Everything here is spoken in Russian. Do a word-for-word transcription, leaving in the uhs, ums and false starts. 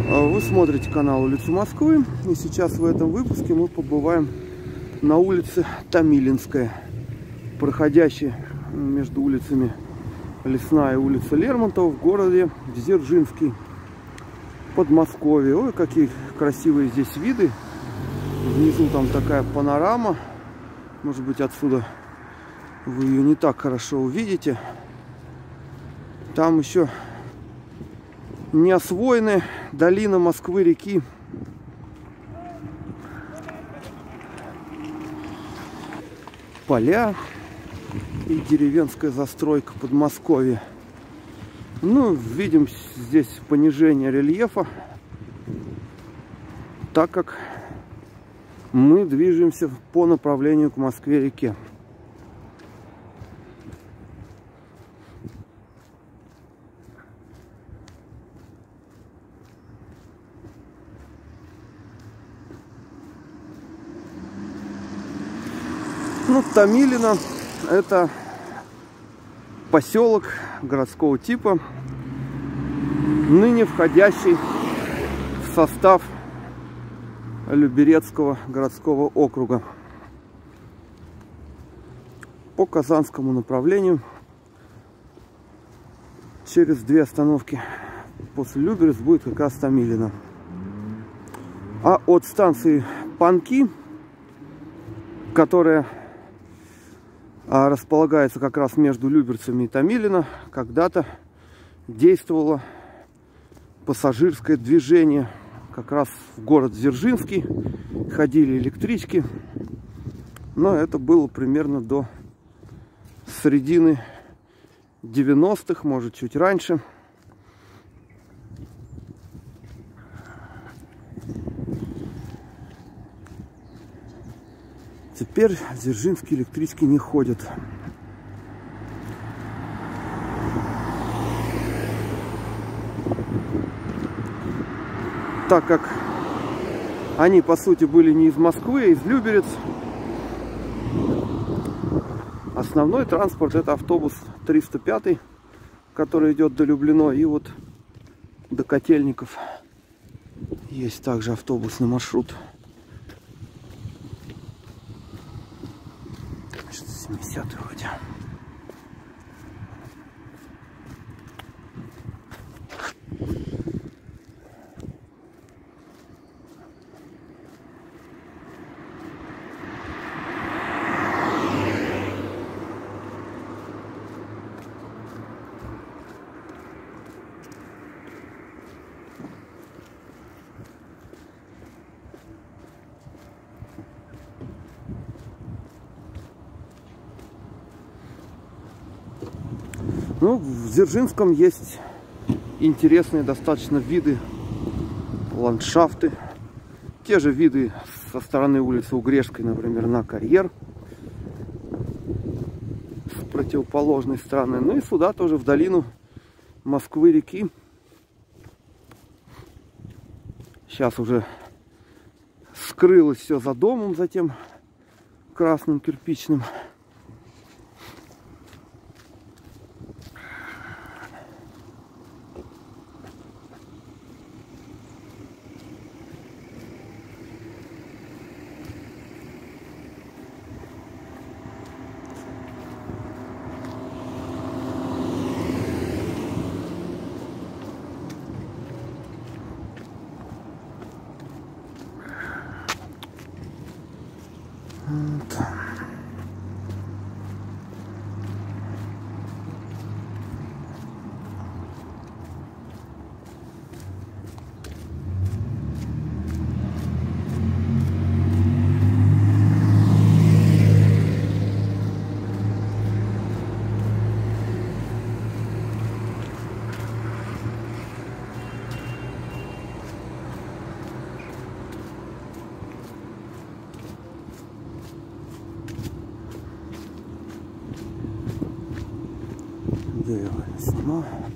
Вы смотрите канал «Улица Москвы», и сейчас в этом выпуске мы побываем на улице Томилинская, проходящей между улицами Лесная и улица Лермонтова в городе Дзержинский, Подмосковье. Ой, какие красивые здесь виды. Внизу там такая панорама. Может быть, отсюда вы ее не так хорошо увидите. Там еще не освоены долина Москвы-реки. Поля и деревенская застройка Подмосковья. Ну, видим здесь понижение рельефа, так как мы движемся по направлению к Москве-реке. Ну, Томилино — это поселок городского типа, ныне входящий в состав Люберецкого городского округа. По Казанскому направлению через две остановки после Люберец будет как раз Томилино. А от станции Панки, которая располагается как раз между Люберцами и Томилино, когда-то действовало пассажирское движение как раз в город Дзержинский, ходили электрички, но это было примерно до середины девяностых, может чуть раньше. Теперь дзержинские электрички не ходят. Так как они, по сути, были не из Москвы, а из Люберец, основной транспорт — это автобус триста пятый, который идет до Люблино, и вот до Котельников есть также автобусный маршрут. семидесятый вроде. Ну, в Дзержинском есть интересные достаточно виды, ландшафты. Те же виды со стороны улицы Угрешской, например, на карьер. С противоположной стороны. Ну и сюда тоже, в долину Москвы-реки. Сейчас уже скрылось все за домом, за тем красным кирпичным. Вот. Где я его снимал?